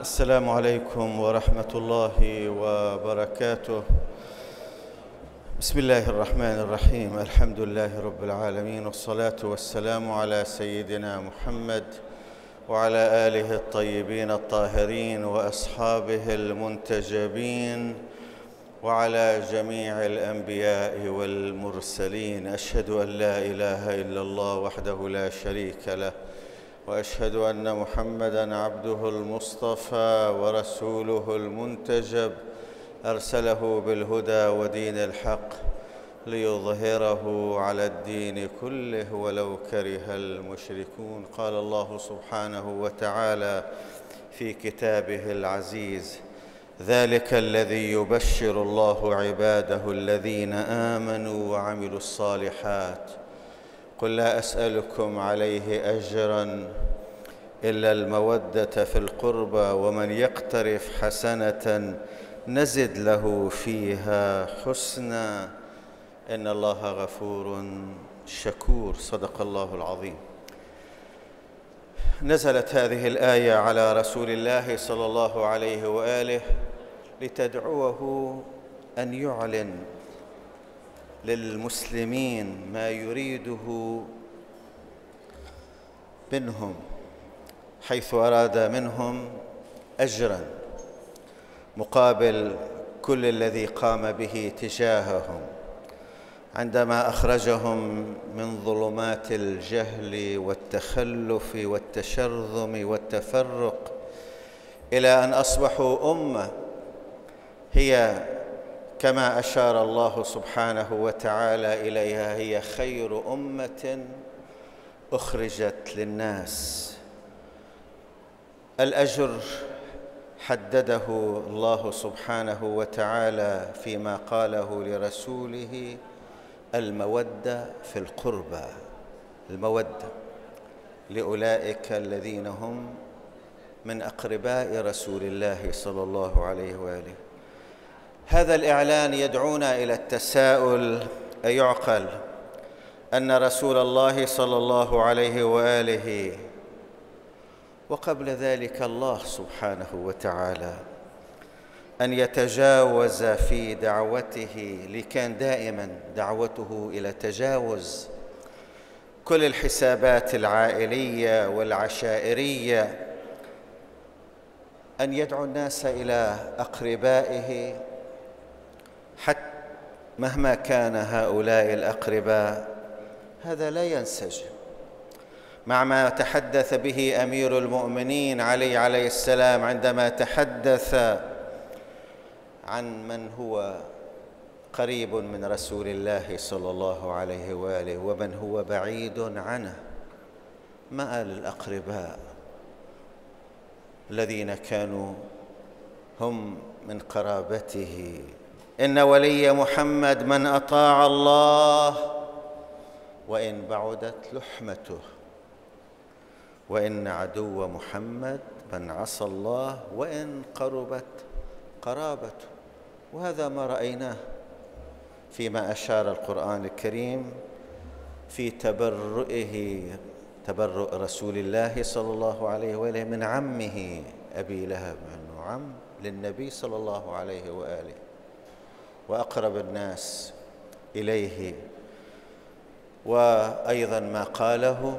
السلام عليكم ورحمة الله وبركاته. بسم الله الرحمن الرحيم. الحمد لله رب العالمين، والصلاة والسلام على سيدنا محمد وعلى آله الطيبين الطاهرين وأصحابه المنتجبين وعلى جميع الأنبياء والمرسلين. أشهد أن لا إله إلا الله وحده لا شريك له، وأشهد أن محمدًا عبده المصطفى ورسوله المنتجب، أرسله بالهدى ودين الحق ليظهره على الدين كله ولو كره المشركون. قال الله سبحانه وتعالى في كتابه العزيز: ذلك الذي يبشر الله عباده الذين آمنوا وعملوا الصالحات قل لا أسألكم عليه أجراً إلا المودة في القربى ومن يقترف حسنة نزد له فيها حسنا إن الله غفور شكور. صدق الله العظيم. نزلت هذه الآية على رسول الله صلى الله عليه وآله لتدعوه أن يعلن للمسلمين ما يريده منهم، حيث أراد منهم أجراً مقابل كل الذي قام به تجاههم عندما أخرجهم من ظلمات الجهل والتخلف والتشرذم والتفرق إلى أن أصبحوا أمة هي كما أشار الله سبحانه وتعالى إليها هي خير أمة أخرجت للناس. الأجر حدده الله سبحانه وتعالى فيما قاله لرسوله: المودة في القربى، المودة لأولئك الذين هم من أقرباء رسول الله صلى الله عليه وآله. هذا الإعلان يدعونا إلى التساؤل: أيعقل أن رسول الله صلى الله عليه وآله وقبل ذلك الله سبحانه وتعالى أن يتجاوز في دعوته، لكان دائما دعوته إلى تجاوز كل الحسابات العائلية والعشائرية، أن يدعو الناس إلى أقربائه حتى مهما كان هؤلاء الأقرباء. هذا لا ينسجم مع ما تحدث به أمير المؤمنين علي عليه السلام عندما تحدث عن من هو قريب من رسول الله صلى الله عليه وآله ومن هو بعيد عنه. ما قال الأقرباء الذين كانوا هم من قرابته: إن ولي محمد من أطاع الله وإن بعدت لحمته، وإن عدو محمد من عصى الله وإن قربت قرابته. وهذا ما رأيناه فيما أشار القرآن الكريم في تبرؤ رسول الله صلى الله عليه وآله من عمه أبي لهب، أنه عم للنبي صلى الله عليه وآله وأقرب الناس إليه. وأيضا ما قاله: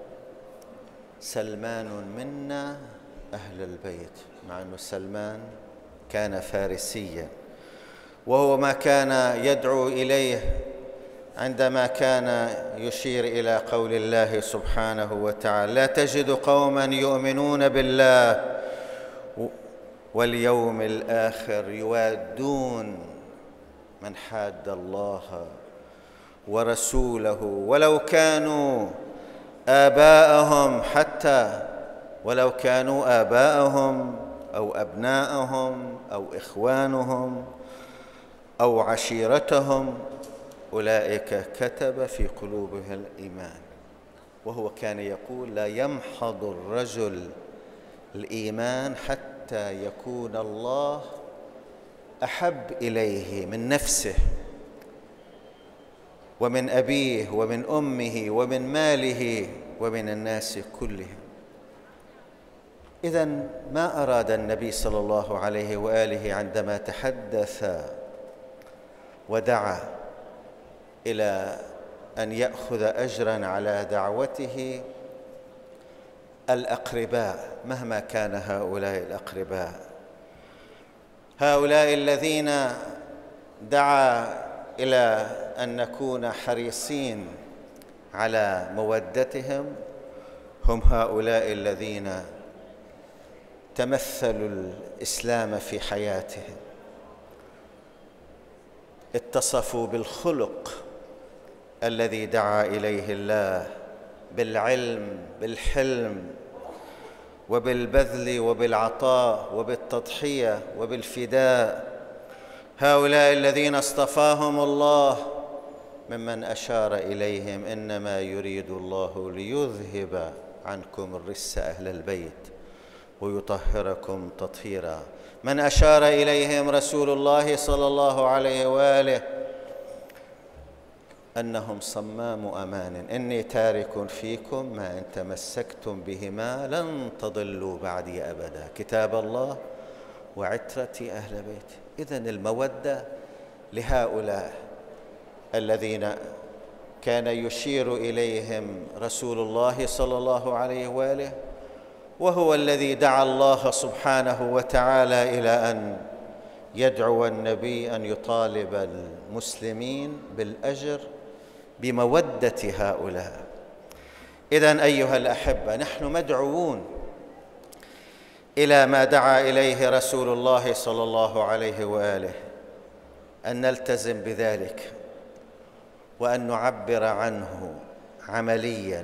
سلمان منا أهل البيت، مع أن سلمان كان فارسيا، وهو ما كان يدعو إليه عندما كان يشير إلى قول الله سبحانه وتعالى: لا تجد قوما يؤمنون بالله واليوم الآخر يوادون من حاد الله ورسوله ولو كانوا آباءهم، حتى ولو كانوا آباءهم أو أبناءهم أو إخوانهم أو عشيرتهم، أولئك كتب في قلوبهم الإيمان. وهو كان يقول: لا يمحض الرجل الإيمان حتى يكون الله أحب إليه من نفسه ومن أبيه ومن أمه ومن ماله ومن الناس كلهم. إذن ما أراد النبي صلى الله عليه وآله عندما تحدث ودعا إلى أن يأخذ أجراً على دعوته الأقرباء، مهما كان هؤلاء الأقرباء، هؤلاء الذين دعا إلى أن نكون حريصين على مودتهم، هم هؤلاء الذين تمثلوا الإسلام في حياتهم، اتصفوا بالخلق الذي دعا إليه الله، بالعلم، بالحلم، وبالبذل، وبالعطاء، وبالتضحية، وبالفداء. هؤلاء الذين اصطفاهم الله ممن أشار إليهم: إنما يريد الله ليذهب عنكم الرجس أهل البيت ويطهركم تطهيرا. من أشار إليهم رسول الله صلى الله عليه وآله أنهم صمام أمان: إني تارك فيكم ما إن تمسكتم بهما لن تضلوا بعدي أبدا، كتاب الله وعترتي أهل بيتي. إذن المودة لهؤلاء الذين كان يشير إليهم رسول الله صلى الله عليه وآله، وهو الذي دعا الله سبحانه وتعالى إلى أن يدعو النبي أن يطالب المسلمين بالأجر بمودة هؤلاء. إذن أيها الأحبة، نحن مدعوون إلى ما دعا إليه رسول الله صلى الله عليه وآله، أن نلتزم بذلك وأن نعبر عنه عملياً.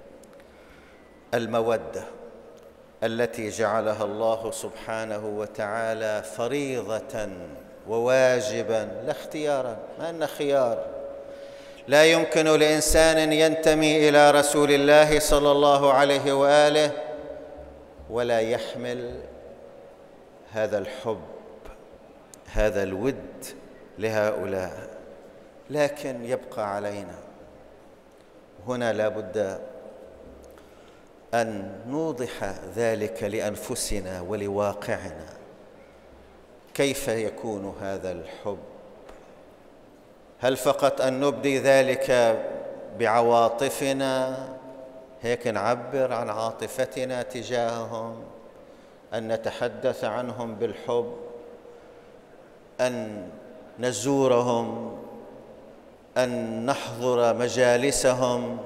المودة التي جعلها الله سبحانه وتعالى فريضة وواجباً لا اختياراً، ما أن خيار. لا يمكن لإنسان ينتمي إلى رسول الله صلى الله عليه وآله ولا يحمل هذا الحب، هذا الود لهؤلاء، لكن يبقى علينا هنا لا بد أن نوضح ذلك لأنفسنا ولواقعنا. كيف يكون هذا الحب؟ هل فقط أن نبدي ذلك بعواطفنا، هيك نعبر عن عاطفتنا تجاههم، أن نتحدث عنهم بالحب، أن نزورهم، أن نحضر مجالسهم،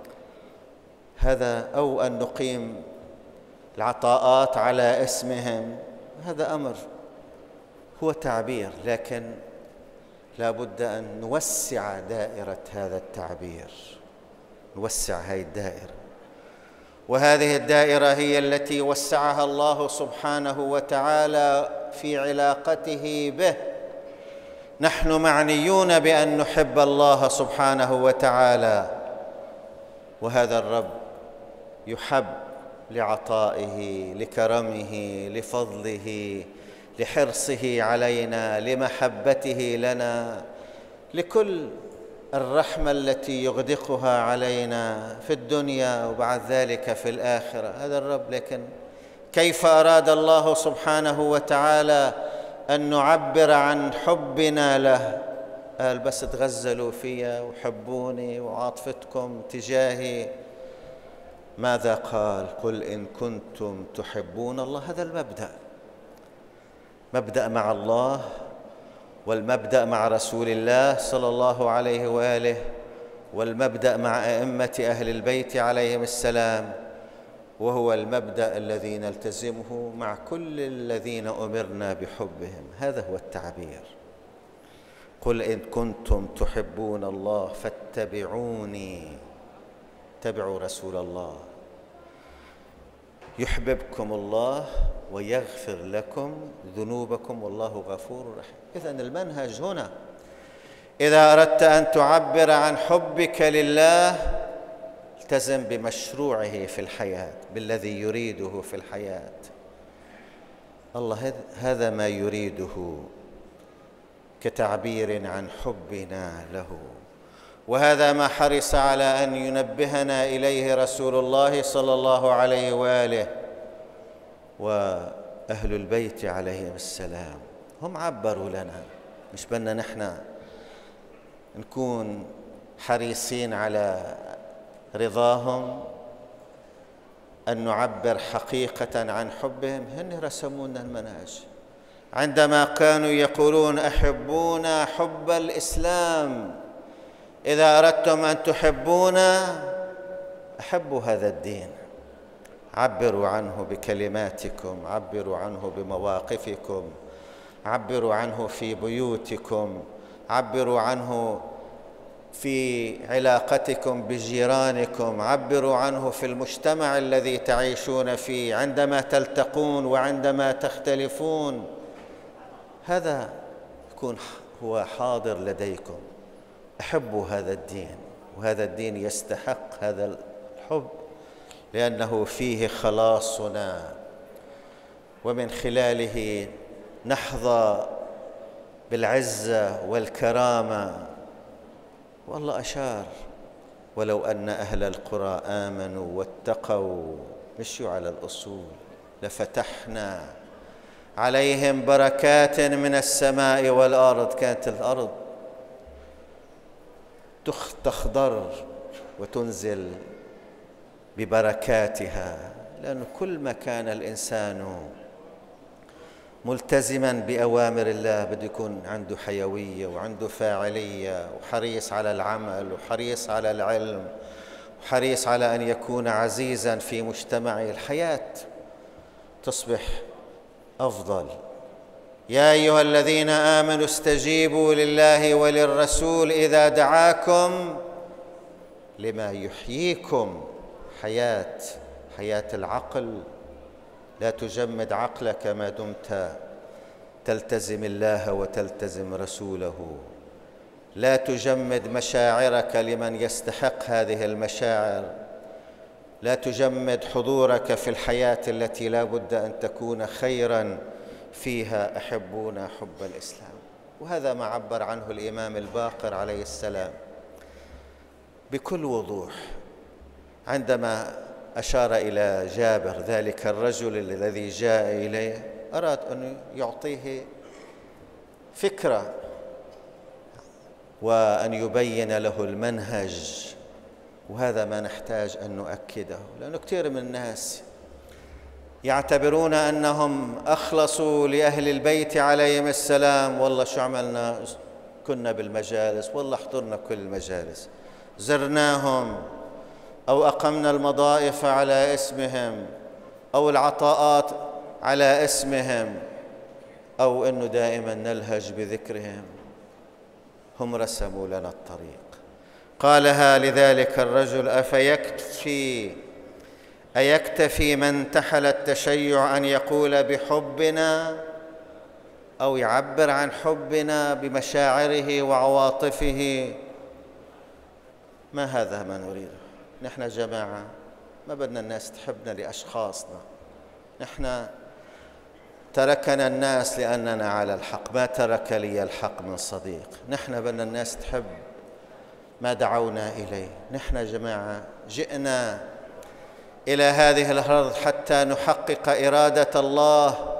هذا أو أن نقيم العطاءات على اسمهم؟ هذا أمر هو تعبير، لكن لا بد أن نوسع دائرة هذا التعبير، نوسع هذه الدائرة. وهذه الدائرة هي التي وسعها الله سبحانه وتعالى في علاقته به. نحن معنيون بأن نحب الله سبحانه وتعالى، وهذا الرب يحب لعطائه، لكرمه، لفضله، لحرصه علينا، لمحبته لنا، لكل الرحمة التي يغدقها علينا في الدنيا وبعد ذلك في الآخرة. هذا الرب. لكن كيف أراد الله سبحانه وتعالى أن نعبر عن حبنا له؟ قال: بس تغزلوا فيا وحبوني وعاطفتكم تجاهي. ماذا قال؟ قل إن كنتم تحبون الله. هذا المبدأ، مبدأ مع الله، والمبدأ مع رسول الله صلى الله عليه وآله، والمبدأ مع أئمة أهل البيت عليهم السلام، وهو المبدأ الذي نلتزمه مع كل الذين أمرنا بحبهم. هذا هو التعبير. قل إن كنتم تحبون الله فاتبعوني، اتبعوا رسول الله، يحببكم الله ويغفر لكم ذنوبكم والله غفور رحيم. إذن المنهج هنا: إذا أردت أن تعبر عن حبك لله التزم بمشروعه في الحياة، بالذي يريده في الحياة. الله هذا ما يريده كتعبير عن حبنا له، وهذا ما حرص على أن ينبهنا إليه رسول الله صلى الله عليه وآله، وأهل البيت عليهم السلام هم عبروا لنا، مش بدنا نحن نكون حريصين على رضاهم، أن نعبر حقيقة عن حبهم. هن رسموا لنا المنهج عندما كانوا يقولون أحبونا حب الإسلام، إذا أردتم أن تحبونا أحبوا هذا الدين، عبروا عنه بكلماتكم، عبروا عنه بمواقفكم، عبروا عنه في بيوتكم، عبروا عنه في علاقتكم بجيرانكم، عبروا عنه في المجتمع الذي تعيشون فيه، عندما تلتقون وعندما تختلفون، هذا يكون هو حاضر لديكم. احبوا هذا الدين، وهذا الدين يستحق هذا الحب، لأنه فيه خلاصنا، ومن خلاله نحظى بالعزة والكرامة. والله أشار: ولو أن أهل القرى آمنوا واتقوا مشوا على الأصول لفتحنا عليهم بركات من السماء والأرض. كانت الأرض تخضر وتنزل ببركاتها، لأن كل ما كان الإنسان ملتزما بأوامر الله بده يكون عنده حيوية وعنده فاعلية، وحريص على العمل، وحريص على العلم، وحريص على أن يكون عزيزا في مجتمعه. الحياة تصبح أفضل. يا أيها الذين آمنوا استجيبوا لله وللرسول إذا دعاكم لما يحييكم. حياة العقل، لا تجمد عقلك ما دمت تلتزم الله وتلتزم رسوله، لا تجمد مشاعرك لمن يستحق هذه المشاعر، لا تجمد حضورك في الحياة التي لا بد أن تكون خيراً فيها. أحبونا حب الإسلام. وهذا ما عبر عنه الإمام الباقر عليه السلام بكل وضوح عندما أشار إلى جابر، ذلك الرجل الذي جاء إليه، أراد أن يعطيه فكرة وأن يبين له المنهج. وهذا ما نحتاج أن نؤكده، لأنه كثير من الناس يعتبرون أنهم أخلصوا لأهل البيت عليهم السلام. والله شو عملنا؟ كنا بالمجالس، والله حضرنا كل المجالس، زرناهم، أو أقمنا المضائف على اسمهم، أو العطاءات على اسمهم، أو أنه دائما نلهج بذكرهم. هم رسموا لنا الطريق. قالها لذلك الرجل: أيكتفي من انتحل التشيع أن يقول بحبنا أو يعبر عن حبنا بمشاعره وعواطفه؟ ما هذا ما نريده. نحن جماعة ما بدنا الناس تحبنا لأشخاصنا، نحن تركنا الناس لأننا على الحق، ما ترك لي الحق من صديق. نحن بدنا الناس تحب ما دعونا إليه. نحن جماعة جئنا إلى هذه الأرض حتى نحقق إرادة الله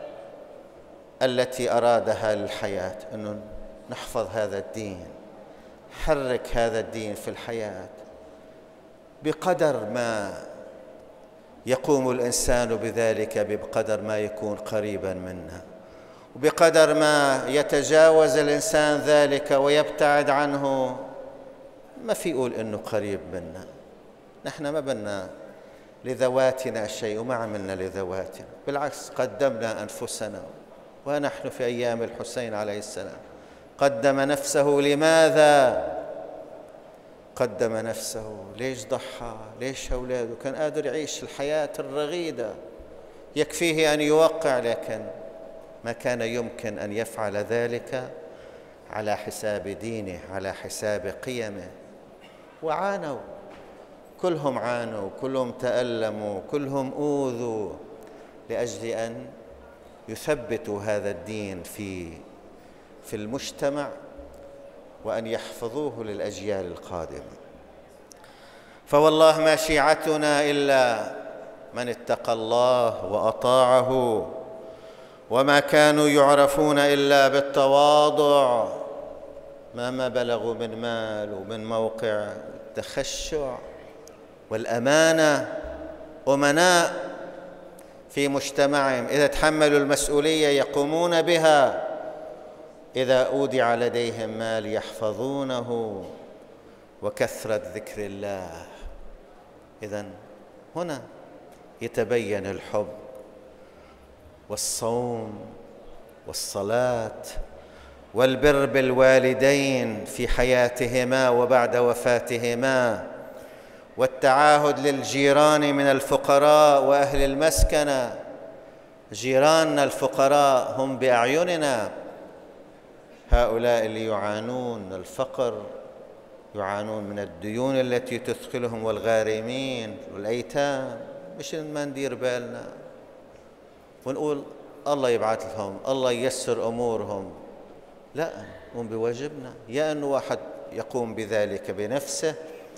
التي أرادها للحياة، أنه نحفظ هذا الدين، نحرك هذا الدين في الحياة. بقدر ما يقوم الإنسان بذلك، بقدر ما يكون قريبا منا، وبقدر ما يتجاوز الإنسان ذلك ويبتعد عنه، ما في يقول إنه قريب منا. نحن ما بدنا لذواتنا شيء، وما عملنا لذواتنا، بالعكس قدمنا أنفسنا. ونحن في أيام الحسين عليه السلام قدم نفسه. لماذا قدم نفسه؟ ليش ضحى؟ ليش أولاده؟ كان قادر يعيش الحياة الرغيدة، يكفيه أن يوقع، لكن ما كان يمكن أن يفعل ذلك على حساب دينه، على حساب قيمه. وعانوا، كلهم عانوا، كلهم تألموا، كلهم أوذوا لأجل أن يثبتوا هذا الدين في المجتمع، وأن يحفظوه للأجيال القادمة. فوالله ما شيعتنا إلا من اتقى الله وأطاعه، وما كانوا يعرفون إلا بالتواضع مهما بلغوا من مال ومن موقع، التخشع والأمانة، أمناء في مجتمعهم، إذا تحملوا المسؤولية يقومون بها، إذا أودع لديهم مال يحفظونه، وكثرة ذكر الله. إذن هنا يتبين الحب والصوم والصلاة والبر بالوالدين في حياتهما وبعد وفاتهما، والتعاهد للجيران من الفقراء وأهل المسكنة. جيراننا الفقراء هم بأعيننا، هؤلاء اللي يعانون الفقر، يعانون من الديون التي تثقلهم، والغارمين والأيتام. مش ما ندير بالنا ونقول الله يبعث لهم، الله ييسر أمورهم، لا، هم بواجبنا، يا أنه واحد يقوم بذلك بنفسه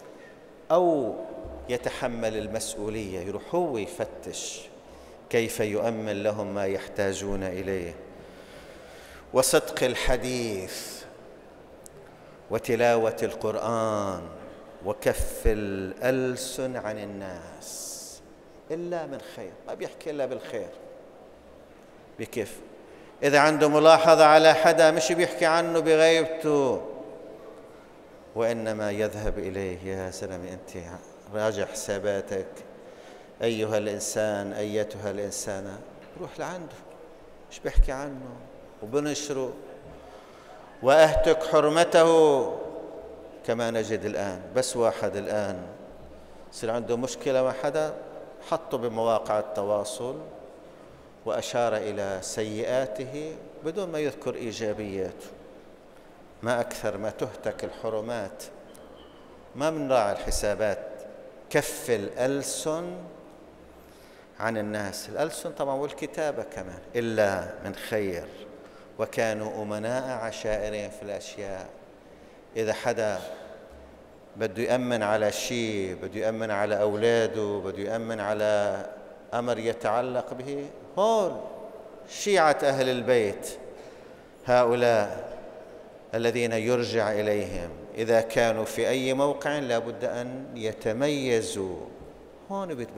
أو يتحمل المسؤولية، يروح هو يفتش كيف يؤمن لهم ما يحتاجون إليه. وصدق الحديث وتلاوة القرآن وكف الألسن عن الناس إلا من خير، ما بيحكي إلا بالخير. بكيف؟ إذا عنده ملاحظة على حدا مش بيحكي عنه بغيبته، وإنما يذهب إليه. يا سلام، أنت راجع حساباتك أيها الإنسان، أيتها الإنسانة، روح لعنده، مش بيحكي عنه وبنشره. وأهتك حرمته، كما نجد الآن بس واحد الآن يصير عنده مشكلة مع حدا، حطه بمواقع التواصل وأشار إلى سيئاته بدون ما يذكر إيجابياته. ما أكثر ما تهتك الحرمات، ما بنراعي الحسابات. كف الألسن عن الناس، الألسن طبعا والكتابة كمان، إلا من خير، وكانوا أمناء عشائرهم في الأشياء. إذا حدا بده يأمن على شيء، بده يأمن على أولاده، بده يأمن على أمر يتعلق به، هول شيعة أهل البيت، هؤلاء الذين يرجع إليهم إذا كانوا في أي موقع لا بد أن يتميزوا. هون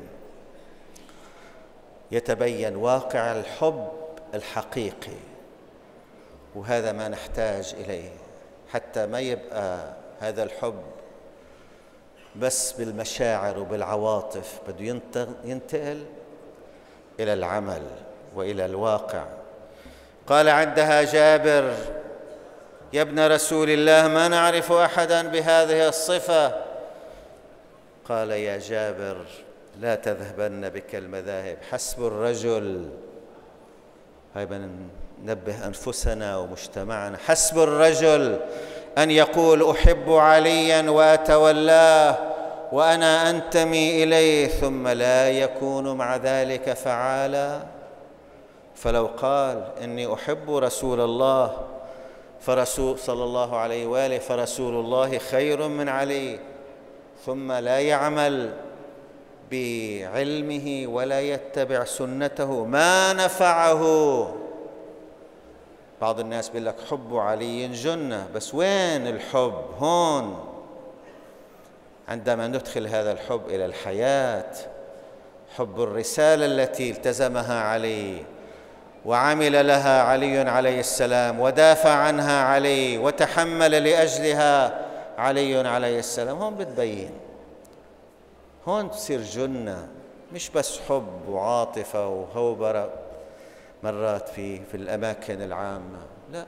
يتبين واقع الحب الحقيقي، وهذا ما نحتاج إليه، حتى ما يبقى هذا الحب بس بالمشاعر وبالعواطف، بده ينتقل إلى العمل وإلى الواقع. قال عندها جابر: يا ابن رسول الله، ما نعرف أحدا بهذه الصفة. قال: يا جابر، لا تذهبن بك المذاهب، حسب الرجل، هاي ننبه أنفسنا ومجتمعنا، حسب الرجل أن يقول أحب عليا وأتولاه وأنا أنتمي إليه، ثم لا يكون مع ذلك فعالا. فلو قال إني أحب رسول الله فرسول صلى الله عليه وآله فرسول الله خير من علي، ثم لا يعمل بعلمه ولا يتبع سنته، ما نفعه. بعض الناس بيقول لك حب علي جنة، بس وين الحب هون؟ عندما ندخل هذا الحب إلى الحياة، حب الرسالة التي التزمها علي وعمل لها علي عليه السلام ودافع عنها علي وتحمل لأجلها علي عليه السلام، هون بتبين، هون تصير جنة، مش بس حب وعاطفة وهوبرة مرات في الأماكن العامة، لا.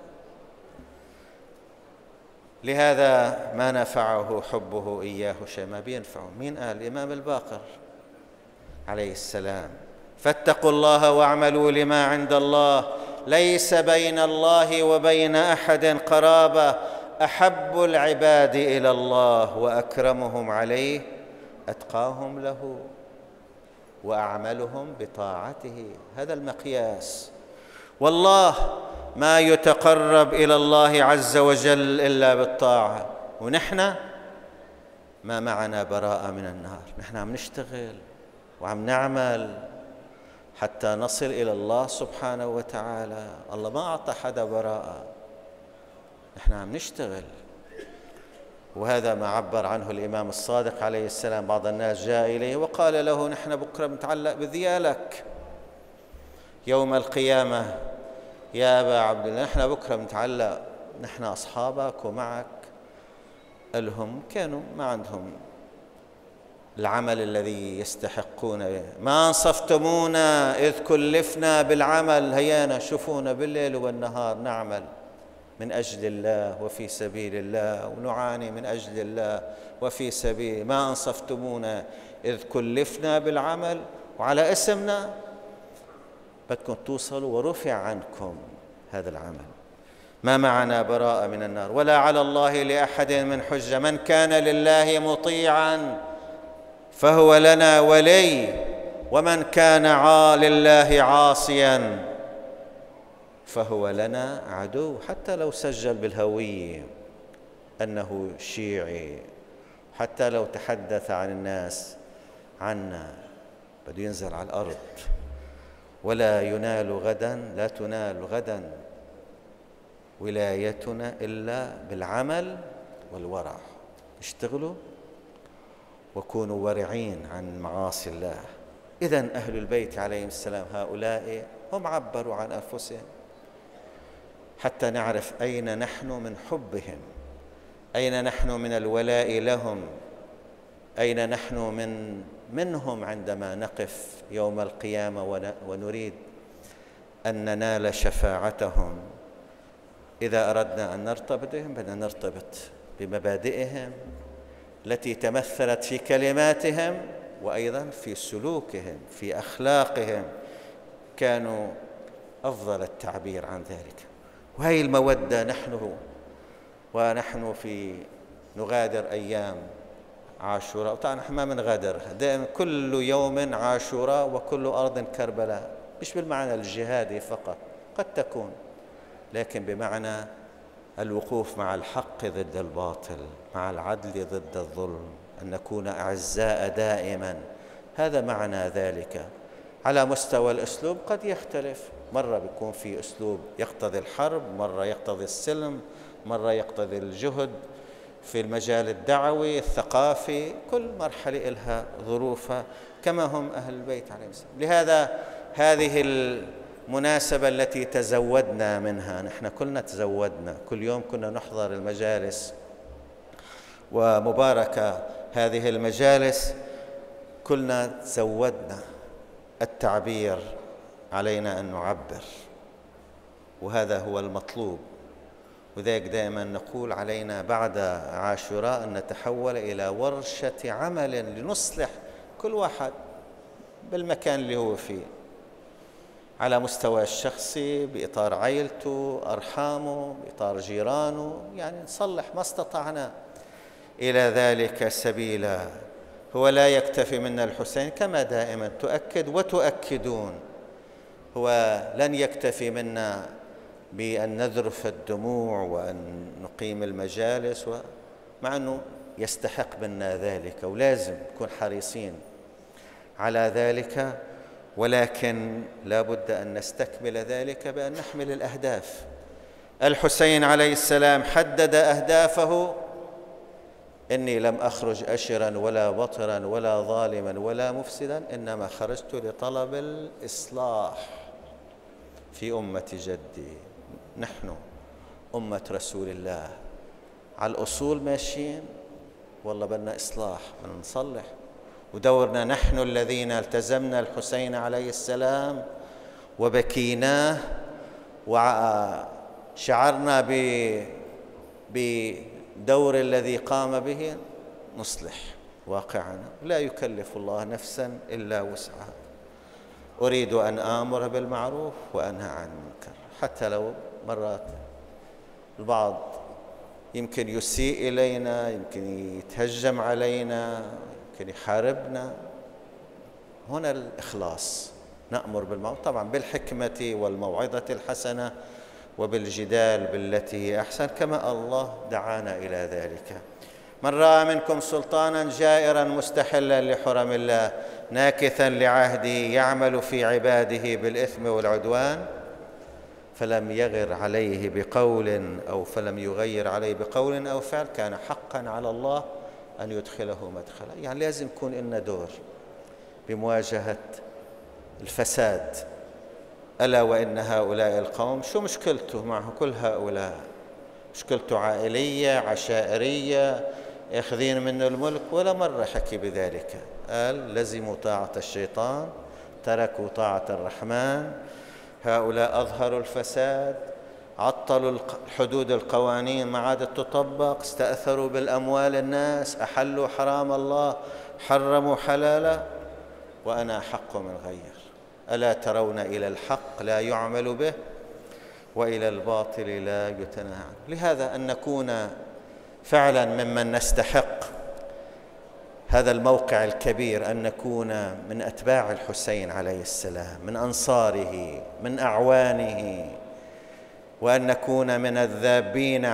لهذا ما نفعه حبه إياه شيء، ما بينفعه. مين قال؟ الإمام الباقر عليه السلام: فاتقوا الله واعملوا لما عند الله، ليس بين الله وبين أحد قرابة، أحب العباد إلى الله وأكرمهم عليه أتقاهم له وأعملهم بطاعته. هذا المقياس. والله ما يتقرب إلى الله عز وجل إلا بالطاعة، ونحن ما معنا براءة من النار، نحن عم نشتغل وعم نعمل حتى نصل إلى الله سبحانه وتعالى. الله ما أعطى حدا براءة، نحن عم نشتغل. وهذا ما عبر عنه الإمام الصادق عليه السلام. بعض الناس جاء إليه وقال له: نحن بكرة بنتعلق بذيالك يوم القيامة يا أبا عبد الله، نحن بكرة بنتعلق، نحن أصحابك ومعك. قال لهم كانوا ما عندهم العمل الذي يستحقون به. ما أنصفتمونا إذ كلفنا بالعمل، هيانا شوفونا بالليل والنهار نعمل من أجل الله وفي سبيل الله، ونعاني من أجل الله وفي سبيل. ما أنصفتمونا إذ كلفنا بالعمل، وعلى اسمنا بدكم توصلوا ورفع عنكم هذا العمل. ما معنا براءة من النار ولا على الله لأحد من حجة. من كان لله مطيعا فهو لنا ولي، ومن كان لله عاصيا فهو لنا عدو. حتى لو سجل بالهوية أنه شيعي، حتى لو تحدث عن الناس عنا، بده ينزل على الأرض. ولا ينال غدا، لا تنال غدا ولايتنا إلا بالعمل والورع. اشتغلوا وكونوا ورعين عن معاصي الله. إذن أهل البيت عليهم السلام هؤلاء هم عبروا عن أنفسهم حتى نعرف أين نحن من حبهم، أين نحن من الولاء لهم، أين نحن منهم عندما نقف يوم القيامة ونريد أن ننال شفاعتهم. إذا أردنا أن نرتبط بهم بدنا نرتبط بمبادئهم التي تمثلت في كلماتهم وأيضا في سلوكهم، في أخلاقهم. كانوا أفضل التعبير عن ذلك. وهي المودة ونحن في نغادر أيام عاشوراء. طبعا نحن ما منغادر، دائما كل يوم عاشوراء وكل أرض كربلاء، مش بالمعنى الجهادي فقط، قد تكون، لكن بمعنى الوقوف مع الحق ضد الباطل، مع العدل ضد الظلم، أن نكون أعزاء دائما. هذا معنى ذلك. على مستوى الأسلوب قد يختلف، مرة بيكون في أسلوب يقتضي الحرب، مرة يقتضي السلم، مرة يقتضي الجهد في المجال الدعوي الثقافي. كل مرحلة لها ظروفها كما هم أهل البيت عليهم السلام. لهذا هذه المناسبة التي تزودنا منها، نحن كلنا تزودنا، كل يوم كنا نحضر المجالس، ومباركة هذه المجالس، كلنا تزودنا التعبير، علينا أن نعبر، وهذا هو المطلوب. وذلك دائما نقول علينا بعد عاشوراء أن نتحول إلى ورشة عمل لنصلح كل واحد بالمكان اللي هو فيه، على مستوى الشخصي، بإطار عائلته، أرحامه، بإطار جيرانه، يعني نصلح ما استطعنا إلى ذلك سبيلا. هو لا يكتفي منا الحسين كما دائما تؤكد وتؤكدون، هو لن يكتفي منا بأن نذرف الدموع وأن نقيم المجالس، مع أنه يستحق منا ذلك ولازم نكون حريصين على ذلك، ولكن لا بد أن نستكمل ذلك بأن نحمل الأهداف. الحسين عليه السلام حدد أهدافه: إني لم أخرج أشرا ولا بطرا ولا ظالما ولا مفسدا، إنما خرجت لطلب الإصلاح في أمة جدي. نحن أمة رسول الله على الأصول ماشيين، والله بدنا إصلاح، بدنا نصلح. ودورنا نحن الذين التزمنا الحسين عليه السلام وبكيناه وشعرنا بدور الذي قام به، نصلح واقعنا. لا يكلف الله نفسا إلا وسعها. أريد أن آمر بالمعروف وأنهى عن المنكر، حتى لو مرات البعض يمكن يسيء إلينا، يمكن يتهجم علينا، يمكن يحاربنا. هنا الإخلاص، نأمر بالمعروف طبعا بالحكمة والموعظة الحسنة وبالجدال بالتي هي أحسن، كما الله دعانا إلى ذلك. من رأى منكم سلطانا جائرا مستحلا لحرم الله ناكثا لعهده يعمل في عباده بالإثم والعدوان فلم يغير عليه بقول أو فعل كان حقا على الله أن يدخله مدخلا. يعني لازم يكون لنا دور بمواجهة الفساد. ألا وإن هؤلاء القوم شو مشكلته معه؟ كل هؤلاء مشكلته عائلية عشائرية، ياخذين منه الملك، ولا مرة حكي بذلك. قال لزموا طاعة الشيطان تركوا طاعة الرحمن. هؤلاء أظهروا الفساد، عطلوا حدود القوانين ما عادت تطبق، استأثروا بالأموال الناس، أحلوا حرام الله، حرموا حلاله، وأنا أحق من غير. ألا ترون إلى الحق لا يعمل به وإلى الباطل لا يتناهى عنه. لهذا أن نكون فعلا ممن نستحق هذا الموقع الكبير، أن نكون من أتباع الحسين عليه السلام، من أنصاره، من أعوانه، وأن نكون من الذابين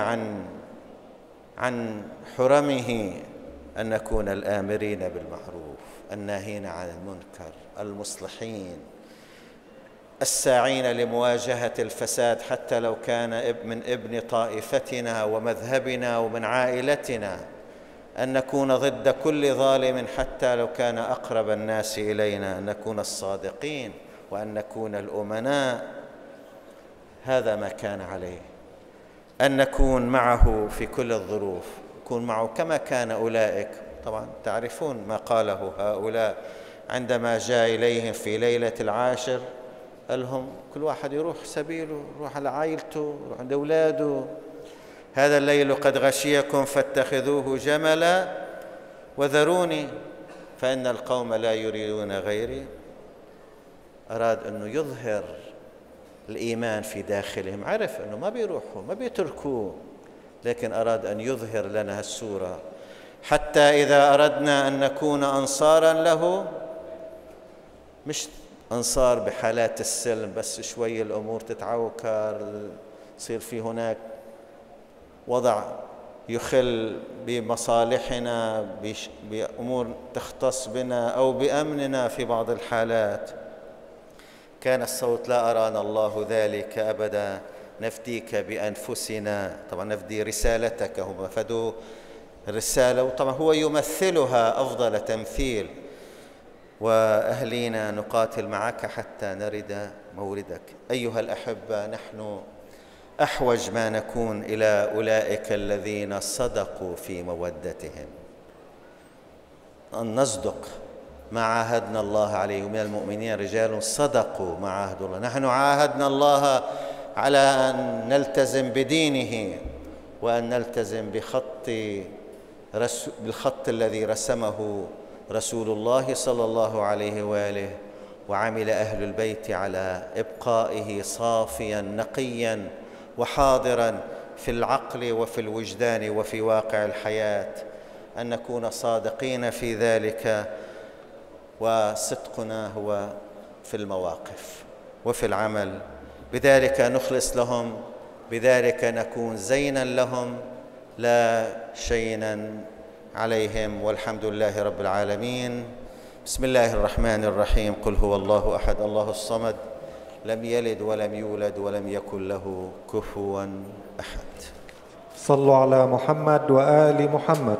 عن حرمه، أن نكون الآمرين بالمعروف الناهين عن المنكر المصلحين الساعين لمواجهة الفساد، حتى لو كان من ابن طائفتنا ومذهبنا ومن عائلتنا، أن نكون ضد كل ظالم حتى لو كان أقرب الناس إلينا، أن نكون الصادقين وأن نكون الأمناء. هذا ما كان عليه، أن نكون معه في كل الظروف، نكون معه كما كان أولئك. طبعا تعرفون ما قاله هؤلاء عندما جاء إليهم في ليلة العاشر، قال لهم كل واحد يروح سبيله، يروح على عائلته، يروح عند أولاده. هذا الليل قد غشيكم فاتخذوه جملا وذروني فإن القوم لا يريدون غيري. أراد أنه يظهر الإيمان في داخلهم، عرف أنه ما بيروحوا ما بيتركوه، لكن أراد أن يظهر لنا الصورة، حتى إذا أردنا أن نكون أنصارا له، مش أنصار بحالات السلم بس شوي الأمور تتعوكر، يصير في هناك وضع يخل بمصالحنا، بأمور تختص بنا أو بأمننا في بعض الحالات. كان الصوت لا أرانا الله ذلك أبدا، نفديك بأنفسنا. طبعا نفدي رسالتك، هم فدوا الرسالة، وطبعا هو يمثلها أفضل تمثيل. وأهلينا نقاتل معك حتى نرد موردك. أيها الأحبة، نحن أحوج ما نكون إلى أولئك الذين صدقوا في مودتهم، أن نصدق ما عاهدنا الله عليه. من المؤمنين رجال صدقوا ما عاهدوا الله. نحن عاهدنا الله على أن نلتزم بدينه، وأن نلتزم بالخط الذي رسمه رسول الله صلى الله عليه وآله، وعمل أهل البيت على إبقائه صافيا نقيا وحاضرا في العقل وفي الوجدان وفي واقع الحياة، أن نكون صادقين في ذلك. وصدقنا هو في المواقف وفي العمل، بذلك نخلص لهم، بذلك نكون زينا لهم لا شينا عليهم. والحمد لله رب العالمين. بسم الله الرحمن الرحيم. قل هو الله أحد الله الصمد لم يلد ولم يولد ولم يكن له كفوا أحد. صلوا على محمد وآل محمد.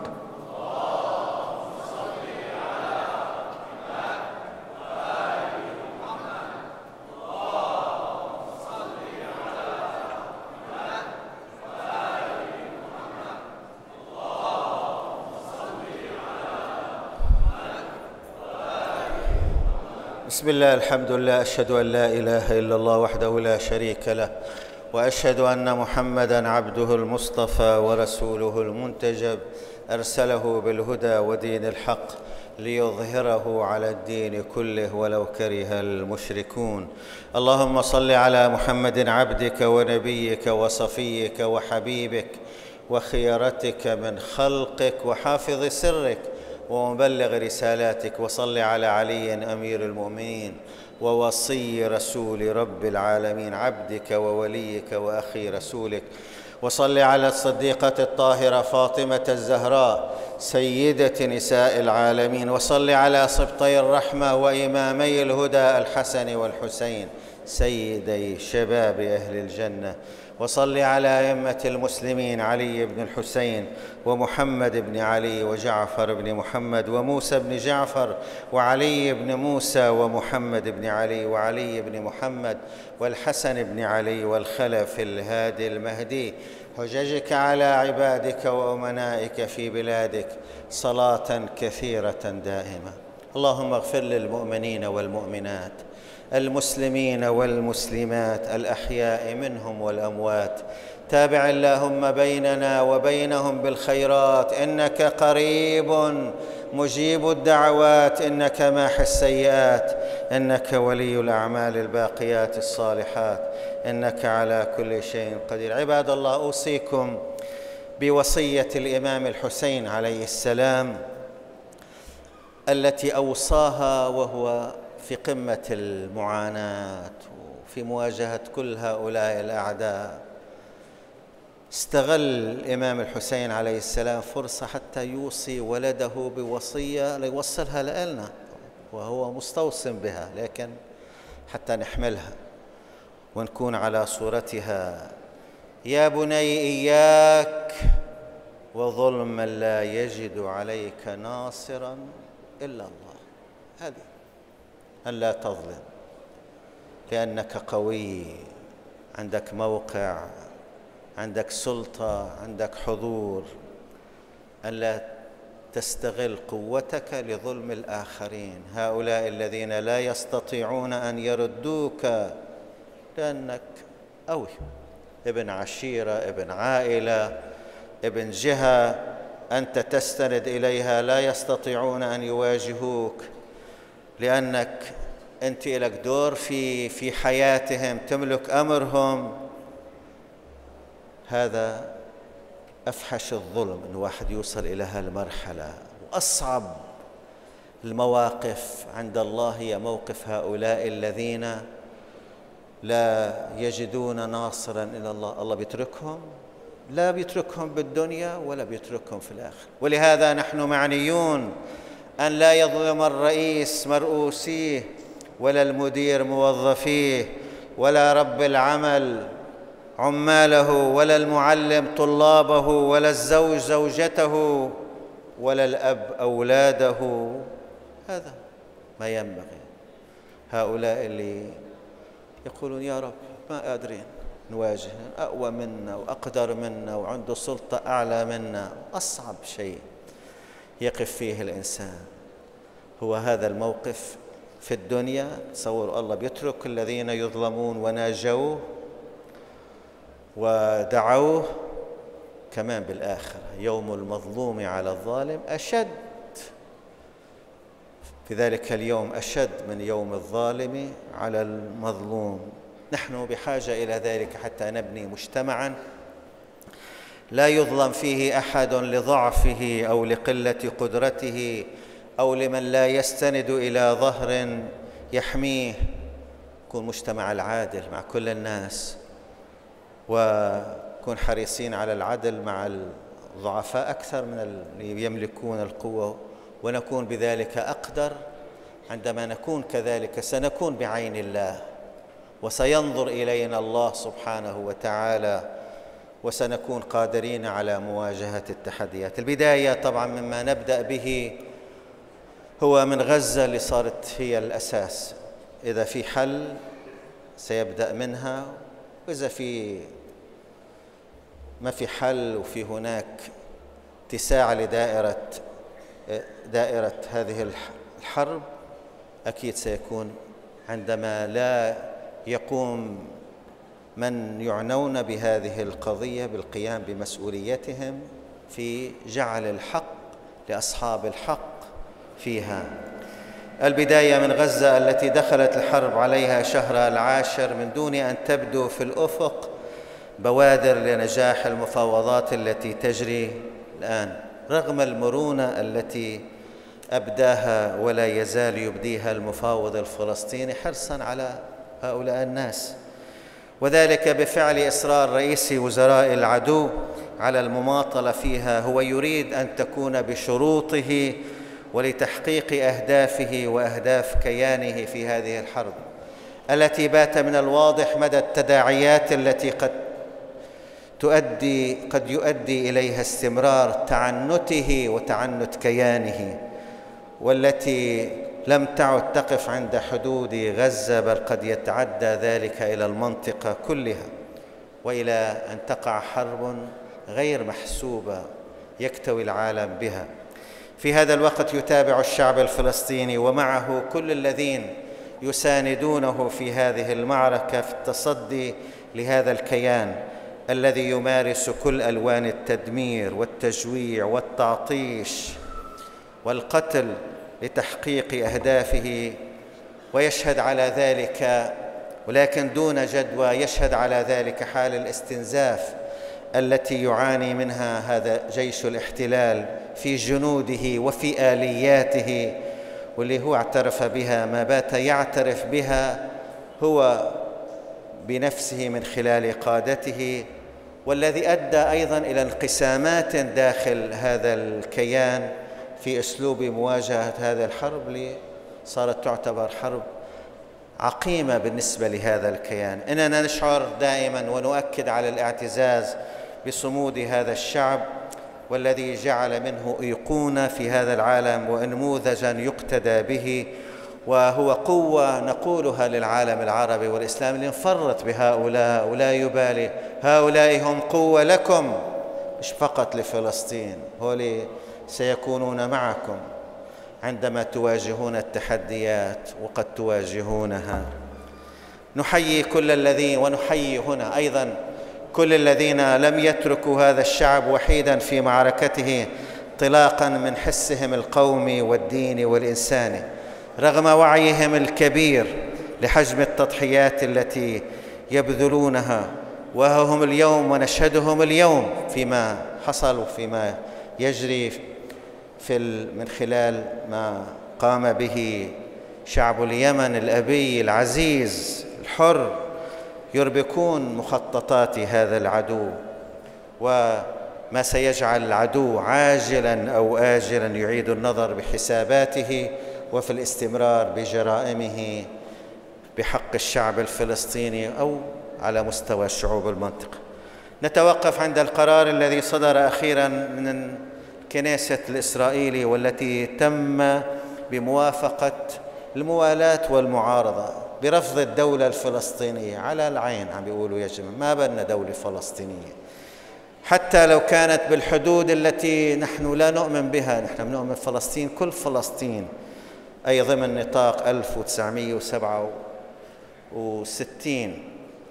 بسم الله الحمد لله، أشهد أن لا إله إلا الله وحده لا شريك له، وأشهد أن محمدًا عبده المصطفى ورسوله المنتجب، أرسله بالهدى ودين الحق ليظهره على الدين كله ولو كره المشركون. اللهم صل على محمد عبدك ونبيك وصفيك وحبيبك وخيرتك من خلقك وحافظ سرك ومبلغ رسالاتك، وصل على علي أمير المؤمنين ووصي رسول رب العالمين، عبدك ووليك وأخي رسولك، وصل على الصديقة الطاهرة فاطمة الزهراء سيدة نساء العالمين، وصل على سبطي الرحمة وإمامي الهدى الحسن والحسين سيدي شباب أهل الجنة، وصل على أئمة المسلمين علي بن الحسين ومحمد بن علي وجعفر بن محمد وموسى بن جعفر وعلي بن موسى ومحمد بن علي وعلي بن محمد والحسن بن علي والخلف الهادي المهدي، حججك على عبادك وأمنائك في بلادك صلاة كثيرة دائمة. اللهم اغفر للمؤمنين والمؤمنات، المسلمين والمسلمات، الأحياء منهم والأموات. تابع اللهم بيننا وبينهم بالخيرات، إنك قريب مجيب الدعوات، إنك ماحي السيئات، إنك ولي الأعمال الباقيات الصالحات، إنك على كل شيء قدير. عباد الله، أوصيكم بوصية الإمام الحسين عليه السلام التي أوصاها وهو في قمة المعاناة وفي مواجهة كل هؤلاء الأعداء. استغل الإمام الحسين عليه السلام فرصة حتى يوصي ولده بوصية ليوصلها لنا، وهو مستوصم بها، لكن حتى نحملها ونكون على صورتها. يا بني إياك وظلم من لا يجد عليك ناصرا إلا الله. هذه أن لا تظلم، لأنك قوي، عندك موقع، عندك سلطة، عندك حضور. أن لا تستغل قوتك لظلم الآخرين، هؤلاء الذين لا يستطيعون أن يردوك، لأنك قوي، ابن عشيرة، ابن عائلة، ابن جهة أنت تستند إليها، لا يستطيعون أن يواجهوك، لأنك أنت لك دور في حياتهم، تملك أمرهم. هذا أفحش الظلم، أن واحد يوصل إلى هالمرحلة. وأصعب المواقف عند الله هي موقف هؤلاء الذين لا يجدون ناصرا إلا الله. الله بيتركهم؟ لا بيتركهم بالدنيا ولا بيتركهم في الآخرة. ولهذا نحن معنيون أن لا يظلم الرئيس مرؤوسيه، ولا المدير موظفيه، ولا رب العمل عماله، ولا المعلم طلابه، ولا الزوج زوجته، ولا الأب أولاده. هذا ما ينبغي. هؤلاء اللي يقولون يا رب ما قادرين نواجه، أقوى منا وأقدر منا وعنده سلطة أعلى منا. أصعب شيء يقف فيه الإنسان هو هذا الموقف في الدنيا. تصوروا الله بيترك الذين يظلمون وناجوه ودعوه، كمان بالآخرة يوم المظلوم على الظالم أشد، في ذلك اليوم أشد من يوم الظالم على المظلوم. نحن بحاجة إلى ذلك حتى نبني مجتمعاً لا يظلم فيه أحد لضعفه أو لقلة قدرته أو لمن لا يستند إلى ظهر يحميه. يكون مجتمع العادل مع كل الناس، ونكون حريصين على العدل مع الضعفاء أكثر من اللي يملكون القوة، ونكون بذلك أقدر. عندما نكون كذلك سنكون بعين الله، وسينظر إلينا الله سبحانه وتعالى، وسنكون قادرين على مواجهة التحديات. البداية طبعا مما نبدأ به هو من غزة اللي صارت هي الأساس. إذا في حل سيبدأ منها، وإذا ما في حل وفي هناك اتساع لدائرة هذه الحرب، أكيد سيكون عندما لا يقوم من يعنون بهذه القضية بالقيام بمسؤوليتهم في جعل الحق لأصحاب الحق فيها. البداية من غزة التي دخلت الحرب عليها شهرها العاشر من دون أن تبدو في الأفق بوادر لنجاح المفاوضات التي تجري الآن، رغم المرونة التي أبداها ولا يزال يبديها المفاوض الفلسطيني حرصاً على هؤلاء الناس. وذلك بفعل إصرار رئيس وزراء العدو على المماطلة فيها. هو يريد أن تكون بشروطه ولتحقيق أهدافه وأهداف كيانه في هذه الحرب التي بات من الواضح مدى التداعيات التي قد يؤدي إليها استمرار تعنته وتعنت كيانه، والتي لم تعد تقف عند حدود غزة، بل قد يتعدى ذلك إلى المنطقة كلها، وإلى أن تقع حرب غير محسوبة يكتوي العالم بها. في هذا الوقت يتابع الشعب الفلسطيني ومعه كل الذين يساندونه في هذه المعركة في التصدي لهذا الكيان الذي يمارس كل ألوان التدمير والتجويع والتعطيش والقتل لتحقيق أهدافه، ويشهد على ذلك، ولكن دون جدوى، يشهد على ذلك حال الاستنزاف التي يعاني منها هذا جيش الاحتلال في جنوده وفي آلياته، واللي هو اعترف بها، ما بات يعترف بها هو بنفسه من خلال قادته، والذي أدى أيضاً إلى انقسامات داخل هذا الكيان في أسلوب مواجهة هذه الحرب، اللي صارت تعتبر حرب عقيمة بالنسبة لهذا الكيان. إننا نشعر دائماً ونؤكد على الاعتزاز بصمود هذا الشعب، والذي جعل منه أيقونة في هذا العالم ونموذجاً يقتدى به، وهو قوة نقولها للعالم العربي والإسلامي لنفرط بهؤلاء ولا يبالي. هؤلاء هم قوة لكم، مش فقط لفلسطين، هؤلاء سيكونون معكم عندما تواجهون التحديات وقد تواجهونها. نحيي كل الذين، ونحيي هنا أيضاً كل الذين لم يتركوا هذا الشعب وحيداً في معركته انطلاقاً من حسهم القومي والديني والإنساني، رغم وعيهم الكبير لحجم التضحيات التي يبذلونها. وهم اليوم ونشهدهم اليوم فيما حصل وفيما يجري من خلال ما قام به شعب اليمن الأبي العزيز الحر، يربكون مخططات هذا العدو، وما سيجعل العدو عاجلاً أو آجلاً يعيد النظر بحساباته وفي الاستمرار بجرائمه بحق الشعب الفلسطيني أو على مستوى شعوب المنطقة. نتوقف عند القرار الذي صدر أخيراً من الكنيسة الإسرائيلي، والتي تم بموافقة الموالاة والمعارضة برفض الدولة الفلسطينية على العين. عم بيقولوا يا جماعة ما بدنا دولة فلسطينية، حتى لو كانت بالحدود التي نحن لا نؤمن بها. نحن بنؤمن فلسطين، كل فلسطين، أي ضمن نطاق 1967،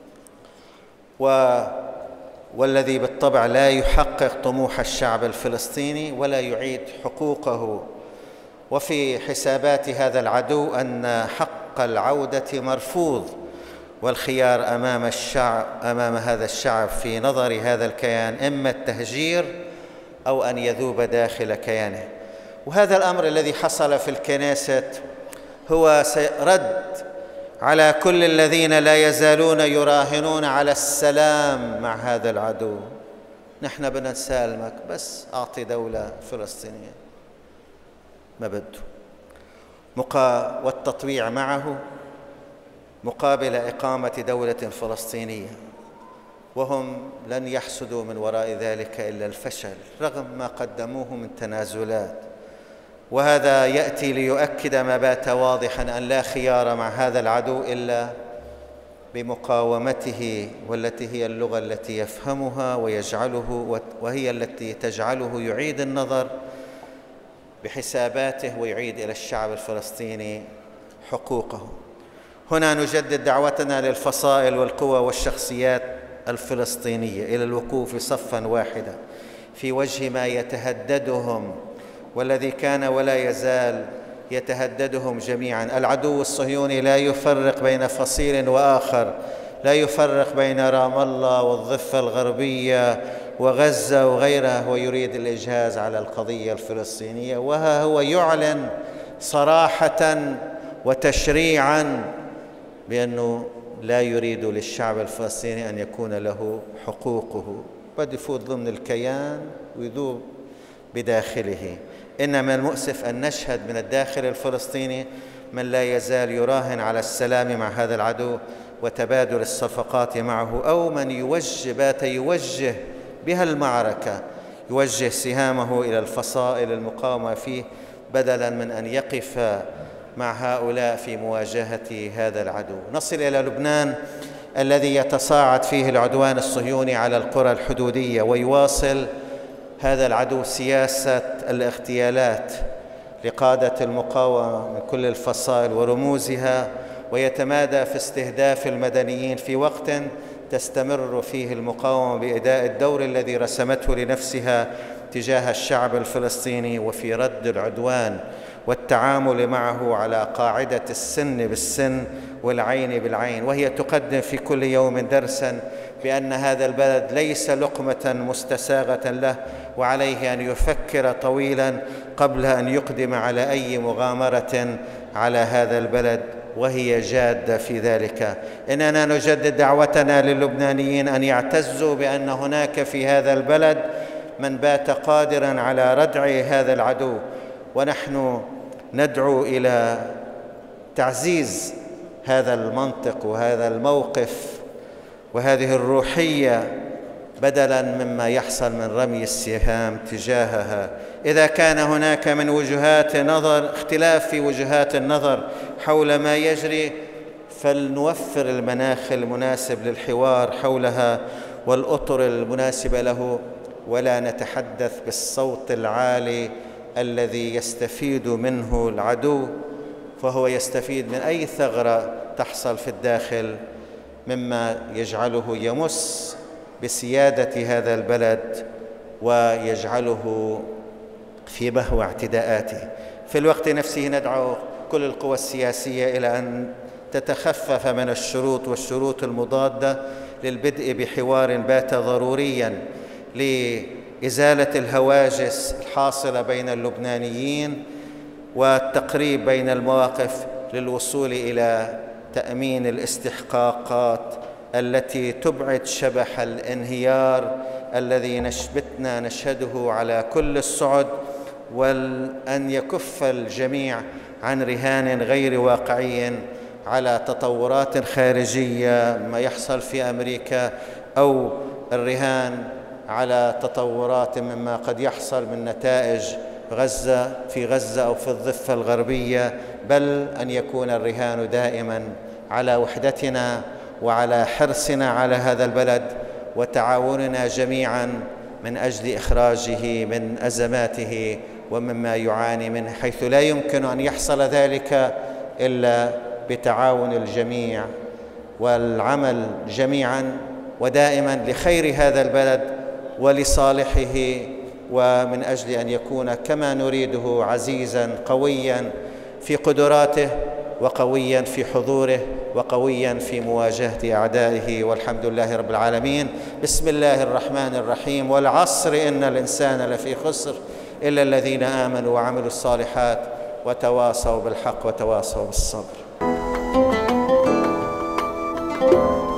والذي بالطبع لا يحقق طموح الشعب الفلسطيني ولا يعيد حقوقه. وفي حسابات هذا العدو أن حق العودة مرفوض، والخيار أمام هذا الشعب في نظر هذا الكيان إما التهجير أو أن يذوب داخل كيانه. وهذا الأمر الذي حصل في الكنيسة هو رد على كل الذين لا يزالون يراهنون على السلام مع هذا العدو. نحن بدنا نسالمك، بس أعطي دولة فلسطينية، ما بده، والتطويع معه مقابل إقامة دولة فلسطينية، وهم لن يحصدوا من وراء ذلك إلا الفشل رغم ما قدموه من تنازلات. وهذا يأتي ليؤكد ما بات واضحاً، أن لا خيار مع هذا العدو إلا بمقاومته، والتي هي اللغة التي يفهمها وهي التي تجعله يعيد النظر بحساباته ويعيد إلى الشعب الفلسطيني حقوقه. هنا نجدد دعوتنا للفصائل والقوى والشخصيات الفلسطينية إلى الوقوف صفاً واحداً في وجه ما يتهددهم، والذي كان ولا يزال يتهددهم جميعاً. العدو الصهيوني لا يفرق بين فصيل وآخر، لا يفرق بين رام الله والضفة الغربية وغزة وغيرها، هو يريد الإجهاز على القضية الفلسطينية. وها هو يعلن صراحة وتشريعاً بأنه لا يريد للشعب الفلسطيني أن يكون له حقوقه، بده يفوت ضمن الكيان ويذوب بداخله. إن من المؤسف أن نشهد من الداخل الفلسطيني من لا يزال يراهن على السلام مع هذا العدو وتبادل الصفقات معه، أو من يوجه بها المعركة، يوجه سهامه إلى الفصائل المقاومة فيه بدلاً من أن يقف مع هؤلاء في مواجهة هذا العدو. نصل إلى لبنان الذي يتصاعد فيه العدوان الصهيوني على القرى الحدودية، ويواصل هذا العدو سياسة الاغتيالات لقادة المقاومة من كل الفصائل ورموزها، ويتمادى في استهداف المدنيين في وقت تستمر فيه المقاومة بإداء الدور الذي رسمته لنفسها تجاه الشعب الفلسطيني، وفي رد العدوان والتعامل معه على قاعدة السن بالسن والعين بالعين، وهي تقدم في كل يوم درساً بأن هذا البلد ليس لقمة مستساغة له، وعليه أن يفكر طويلاً قبل أن يقدم على أي مغامرة على هذا البلد، وهي جادة في ذلك. إننا نجدد دعوتنا للبنانيين أن يعتزوا بأن هناك في هذا البلد من بات قادراً على ردع هذا العدو، ونحن ندعو إلى تعزيز هذا المنطق وهذا الموقف وهذه الروحية بدلاً مما يحصل من رمي السهام تجاهها. إذا كان هناك من وجهات نظر اختلاف في وجهات النظر حول ما يجري، فلنوفر المناخ المناسب للحوار حولها والأطر المناسبة له، ولا نتحدث بالصوت العالي الذي يستفيد منه العدو، فهو يستفيد من أي ثغرة تحصل في الداخل مما يجعله يمس بسيادة هذا البلد ويجعله في مهوى اعتداءاته. في الوقت نفسه ندعو كل القوى السياسية إلى أن تتخفف من الشروط والشروط المضادة للبدء بحوار بات ضرورياً لإزالة الهواجس الحاصلة بين اللبنانيين والتقريب بين المواقف للوصول إلى تأمين الاستحقاقات التي تبعد شبح الانهيار الذي بتنا نشهده على كل الصعد، وأن يكف الجميع عن رهان غير واقعي على تطورات خارجية ما يحصل في أمريكا، أو الرهان على تطورات مما قد يحصل من نتائج في غزة أو في الضفة الغربية، بل أن يكون الرهان دائماً على وحدتنا وعلى حرصنا على هذا البلد وتعاوننا جميعاً من أجل إخراجه من أزماته ومما يعاني منه، حيث لا يمكن أن يحصل ذلك إلا بتعاون الجميع والعمل جميعاً ودائماً لخير هذا البلد ولصالحه، ومن أجل أن يكون كما نريده عزيزاً قوياً في قدراته وقوياً في حضوره وقوياً في مواجهة أعدائه، والحمد لله رب العالمين. بسم الله الرحمن الرحيم. والعصر إن الإنسان لفي خسر إلا الذين آمنوا وعملوا الصالحات وتواصوا بالحق وتواصوا بالصبر.